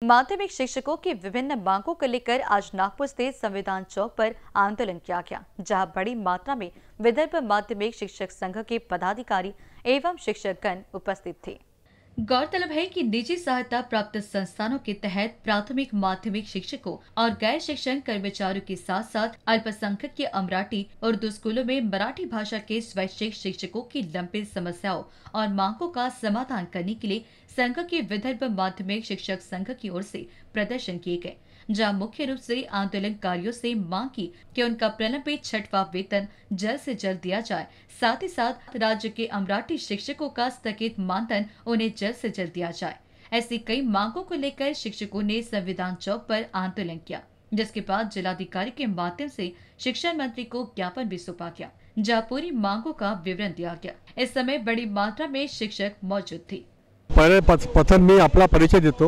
माध्यमिक शिक्षकों की विभिन्न मांगों को लेकर आज नागपुर स्थित संविधान चौक पर आंदोलन किया गया, जहां बड़ी मात्रा में विदर्भ माध्यमिक शिक्षक संघ के पदाधिकारी एवं शिक्षकगण उपस्थित थे। गौरतलब है कि निजी सहायता प्राप्त संस्थानों के तहत प्राथमिक माध्यमिक शिक्षकों और गैर शिक्षण कर्मचारियों के साथ साथ अल्पसंख्यक के अमराठी उर्दू स्कूलों में मराठी भाषा के स्वैच्छिक शिक्षकों की लंबित समस्याओं और मांगों का समाधान करने के लिए संघ के विदर्भ माध्यमिक शिक्षक संघ की ओर से प्रदर्शन किए गए, जहां मुख्य रूप से आंदोलनकारियों से मांग की कि उनका प्रलंबित 6वां वेतन जल्द से जल्द दिया जाए, साथ ही साथ राज्य के अमराठी शिक्षकों का स्थगित मानधन उन्हें जल्द से जल्द दिया जाए। ऐसी कई मांगों को लेकर शिक्षकों ने संविधान चौक पर आंदोलन किया, जिसके बाद जिलाधिकारी के माध्यम से शिक्षा मंत्री को ज्ञापन भी सौंपा गया, जहाँ पूरी मांगों का विवरण दिया गया। इस समय बड़ी मात्रा में शिक्षक मौजूद थे। पहले प्रथम मी आपला परिचय देतो।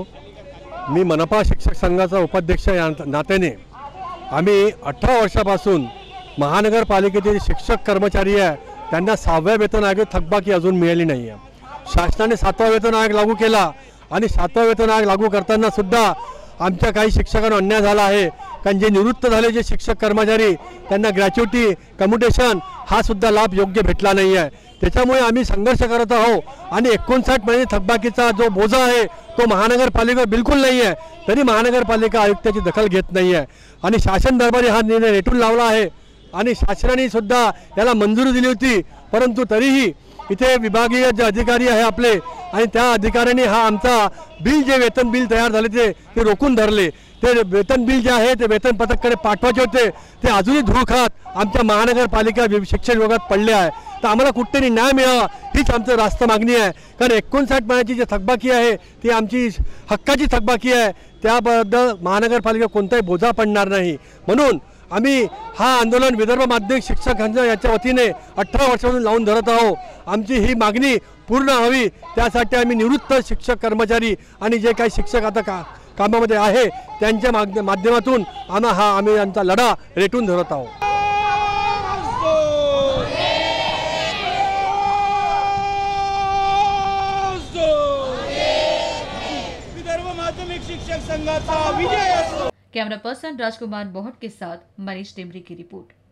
मी मनपा शिक्षक संघाचा उपाध्यक्ष या नात्याने आम्ही 18 वर्षापासून महानगरपालिकेचे शिक्षक कर्मचारी आहे, त्यांना 6व्या वेतन आयोग थकबाकी अजून मिळाली नाही आहे। शासनाने 7वा वेतन आयोग लागू केला आणि 7वा वेतन आयोग लागू करताना सुद्धा आमच्या काही शिक्षकांना अन्याय झाला आहे, कारण जे निवृत्त झाले जे शिक्षक कर्मचारी त्यांना ग्रॅच्युटी कम्युटेशन हा सुद्धा लाभ योग्य भेटला नाही आहे। त्याच्यामुळे आम्ही संघर्ष करत आहोत आणि 59 महिने थकबाकीचा जो बोजा आहे तो महानगरपालिकेवर बिलकुल नाही आहे, तरी महानगरपालिका आयुक्ताची दखल घेत नाही आहे आणि शासन दरबारी हा निर्णय रेटून लावला आहे आणि शासनाने सुद्धा याला मंजुरी दिली होती, परंतु तरीही इथे विभागीय जे अधिकारी आहे आपले आणि त्या अधिकाऱ्यांनी हा आमचा बिल जे वेतन बिल तयार झाले ते रोखून धरले। ते वेतन बिल जे आहे ते वेतन पथकाकडे पाठवायचे होते, ते अजूनही धूळ खात आमच्या महानगरपालिका शिक्षण विभागात पडले आहे। तर आम्हाला कुठेतरी न्याय मिळावा हीच आमची रास्त मागणी आहे, कारण 59 महिन्याची जी थकबाकी आहे ती आमची हक्काची थकबाकी आहे, त्याबद्दल महानगरपालिका कोणताही बोजा पडणार नाही। म्हणून आम्ही हा आंदोलन विदर्भ माध्यमिक शिक्षक संघ याच्या वतीने 18 वर्षापासून लावून धरत आहोत। आमची ही मागणी पूर्ण हवी, त्यासाठी आम्ही निवृत्त शिक्षक कर्मचारी आणि जे काही शिक्षक आता कामामध्ये आहे त्यांच्या माध्यमातून आम्ही आमचा लढा रेटून धरत आहोत। विदर्भ माध्यमिक शिक्षक संघाचा विजय असो। कैमरा पर्सन राजकुमार मोहट के साथ मनीष टेमरी की रिपोर्ट।